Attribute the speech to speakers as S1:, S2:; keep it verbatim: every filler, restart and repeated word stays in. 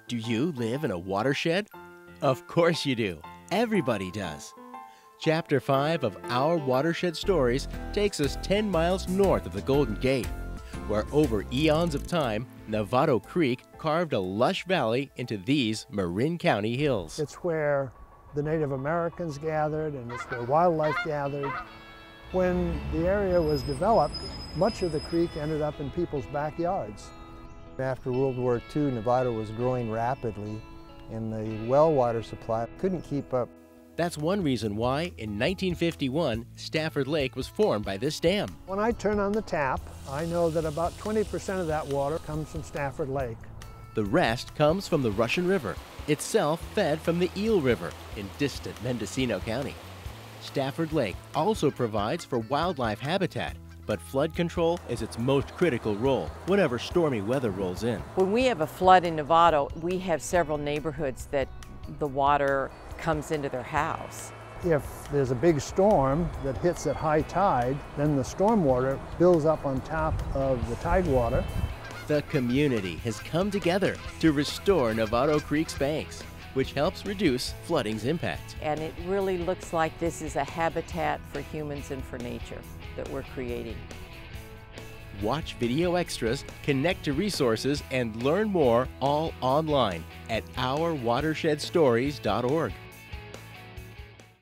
S1: Do you live in a watershed? Of course you do. Everybody does. Chapter five of Our Watershed Stories takes us ten miles north of the Golden Gate, where over eons of time, Novato Creek carved a lush valley into these Marin County hills.
S2: It's where the Native Americans gathered, and it's where wildlife gathered. When the area was developed, much of the creek ended up in people's backyards.
S3: After World War Two, Novato was growing rapidly, and the well water supply couldn't keep up.
S1: That's one reason why, in nineteen fifty-one, Stafford Lake was formed by this dam.
S2: When I turn on the tap, I know that about twenty percent of that water comes from Stafford Lake.
S1: The rest comes from the Russian River, itself fed from the Eel River in distant Mendocino County. Stafford Lake also provides for wildlife habitat, but flood control is its most critical role whenever stormy weather rolls in.
S4: When we have a flood in Novato, we have several neighborhoods that the water comes into their house.
S2: If there's a big storm that hits at high tide, then the storm water builds up on top of the tide water.
S1: The community has come together to restore Novato Creek's banks, which helps reduce flooding's impact.
S4: And it really looks like this is a habitat for humans and for nature that we're creating.
S1: Watch video extras, connect to resources, and learn more all online at our watershed stories dot org.